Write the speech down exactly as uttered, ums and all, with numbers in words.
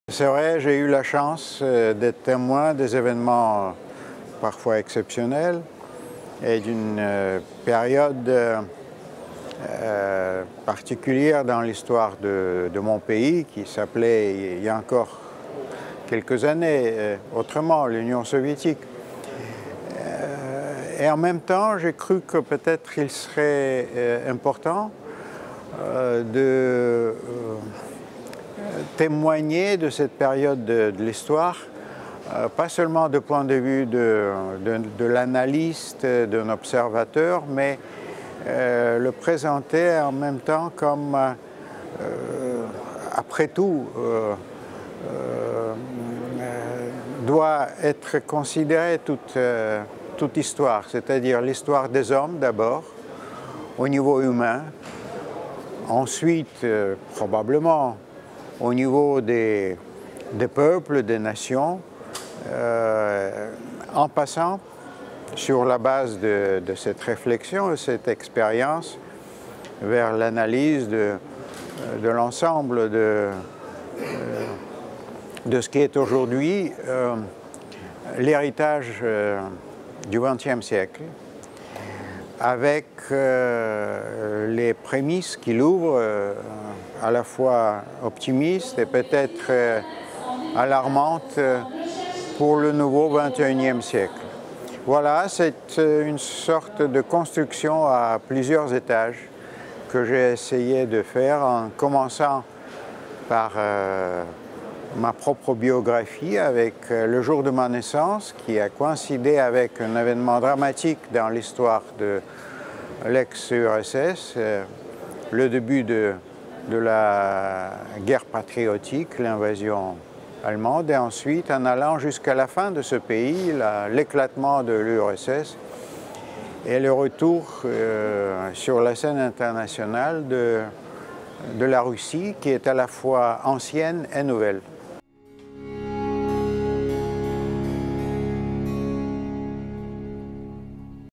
C'est vrai, j'ai eu la chance d'être témoin des événements parfois exceptionnels et d'une période euh, particulière dans l'histoire de, de mon pays qui s'appelait, il y a encore quelques années, autrement, l'Union soviétique. Euh, et en même temps, j'ai cru que peut-être il serait euh, important euh, de... Euh, témoigner de cette période de, de l'histoire, euh, pas seulement du point de vue de, de, de l'analyste, d'un observateur, mais euh, le présenter en même temps comme, euh, après tout, euh, euh, doit être considérée toute, euh, toute histoire, c'est-à-dire l'histoire des hommes d'abord, au niveau humain, ensuite, euh, probablement, au niveau des, des peuples, des nations, euh, en passant sur la base de, de cette réflexion, de cette expérience, vers l'analyse de, de l'ensemble de, de ce qui est aujourd'hui euh, l'héritage euh, du vingtième siècle, avec euh, les prémices qu'il ouvre, euh, à la fois optimistes et peut-être euh, alarmantes pour le nouveau vingt et unième siècle. Voilà, c'est une sorte de construction à plusieurs étages que j'ai essayé de faire en commençant par euh, ma propre biographie avec euh, le jour de ma naissance qui a coïncidé avec un événement dramatique dans l'histoire de l'ex-U R S S, euh, le début de, de la guerre patriotique, l'invasion allemande, et ensuite en allant jusqu'à la fin de ce pays, l'éclatement de l'U R S S et le retour euh, sur la scène internationale de, de la Russie qui est à la fois ancienne et nouvelle.